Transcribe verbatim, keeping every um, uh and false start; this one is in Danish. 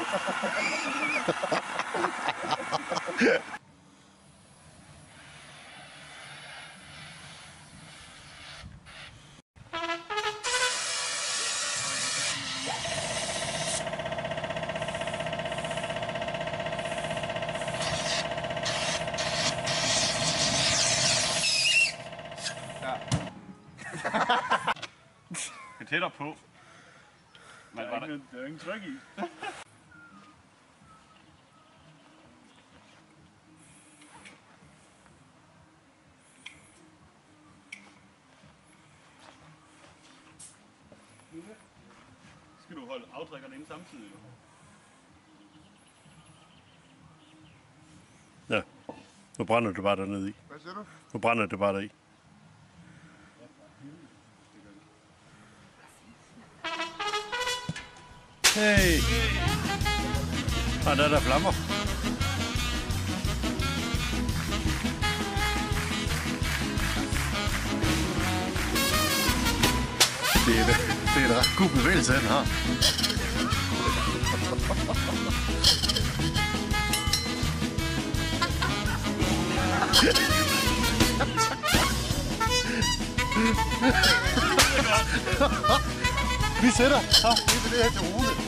Det er tættere på. Men der er ingen, der er ingen tryk i. Skal du holde aftrækkerne inde samtidig? Ja, nu brænder det bare dernede i. Hvad siger du? Nu brænder det bare deri. Hey! Og der er der flammer. Det er, det er en ret god bevægelse, han har. Vi sætter. Så, det er det her til Rune.